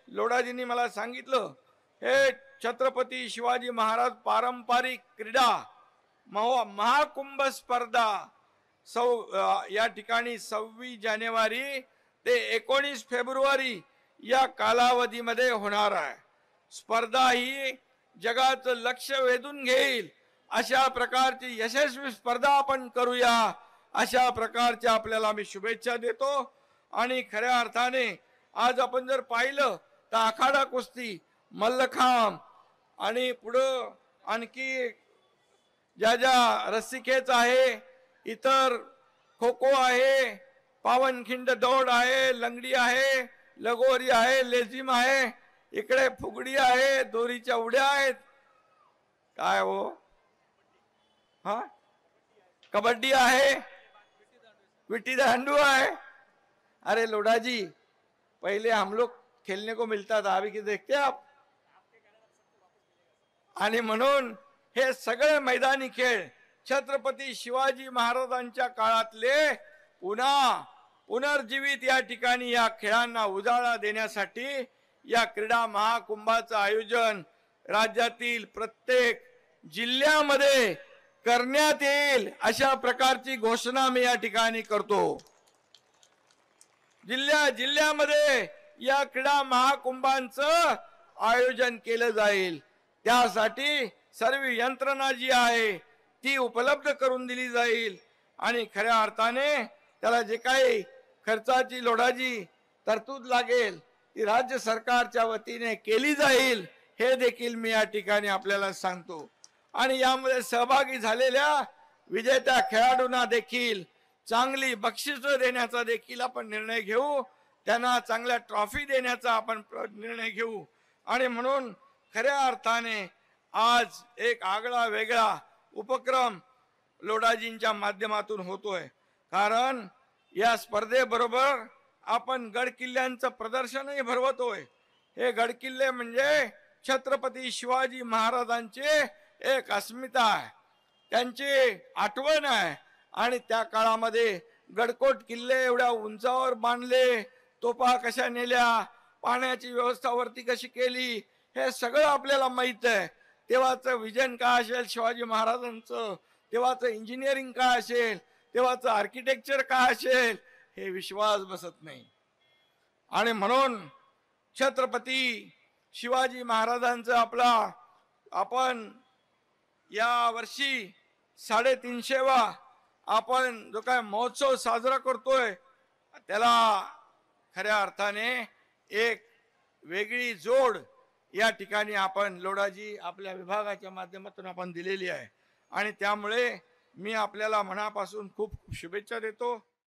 लोढाजींनी मला सांगितलं, हे छत्रपती शिवाजी महाराज पारंपरिक क्रीडा महाकुंभ स्पर्धा या ठिकाणी 26 जानेवारी ते 19 फेब्रुवारी या कालावधीमध्ये होणार आहे। स्पर्धा ही जगाचं लक्ष वेधून घेईल अशा प्रकारची यशस्वी स्पर्धा आपण करूया, अशा प्रकारच्या आपल्याला मी शुभेच्छा देतो। आणि खऱ्या अर्थाने आज आपण जर पाहिलं तर आखाडा कुस्ती, मल्लखांब आणि पुढं आणखी ज्या ज्या रस्सीखेच आहे, इतर खो खो आहे, पावनखिंड दौड आहे, लंगडी आहे, लगोरी आहे, लेझिम आहे, इकडे फुगडी आहे, दोरीच्या उड्या आहेत, काय हो हा कबड्डी आहे, विटी दांडू है। अरे लोढ़ा जी, पहले हम लोग खेलने को मिलता था, अभी की देखते आप। आणि म्हणून हे सगळे मैदानी खेळ छत्रपती शिवाजी महाराजांच्या काळातले पुनर्जीवित या ठिकाणी या खेळांना उजाळा देण्यासाठी या क्रीडा महाकुंभाचं आयोजन राज्यातील प्रत्येक जिल्ह्यामध्ये करण्यात येईल अशा प्रकारची घोषणा मी या ठिकाणी करतो। जिल्ह्यामध्ये या क्रीडा महाकुंभांचं आयोजन केलं जाईल, त्यासाठी सर्व यंत्रणा जी आहे ती उपलब्ध करून दिली जाईल आणि खऱ्या अर्थाने त्याला जे काही खर्चाची लोढाची तरतूद लागेल ती राज्य सरकारच्या वतीने केली जाईल, हे देखील मी या ठिकाणी आपल्याला सांगतो। आणि यामध्ये सहभागी झालेल्या विजेत्या खेळाडूंना देखील चांगली बक्षिसं देण्याचा देखील आपण निर्णय घेऊ, त्यांना चांगल्या ट्रॉफी देण्याचा आपण निर्णय घेऊ। आणि म्हणून खऱ्या अर्थाने आज एक आगळा वेगळा उपक्रम लोढाजींच्या माध्यमातून होतोय, कारण या स्पर्धेबरोबर आपण गड किल्ल्यांचं प्रदर्शनही भरवतोय। हे गड किल्ले म्हणजे छत्रपती शिवाजी महाराजांचे एक अस्मिता आहे, त्यांची आठवण आहे। आणि त्या काळामध्ये गडकोट किल्ले एवढ्या उंचावर बांधले, तोफा कशा नेल्या, पाण्याची व्यवस्था वरती कशी केली, हे सगळं आपल्याला माहित आहे। तेव्हाचं विजन काय असेल शिवाजी महाराजांचं, तेव्हाचं इंजिनिअरिंग काय असेल, तेव्हाचं आर्किटेक्चर काय असेल, हे विश्वास बसत नाही। आणि म्हणून छत्रपती शिवाजी महाराजांचं आपण या वर्षी 350वा आपण जो काय महोत्सव साजरा करतोय, त्याला खऱ्या अर्थाने एक वेगळी जोड या ठिकाणी आपण लोढाजी आपल्या विभागाच्या माध्यमातून आपण दिलेली आहे। आणि त्यामुळे मी आपल्याला मनापासून खूप खूप शुभेच्छा देतो।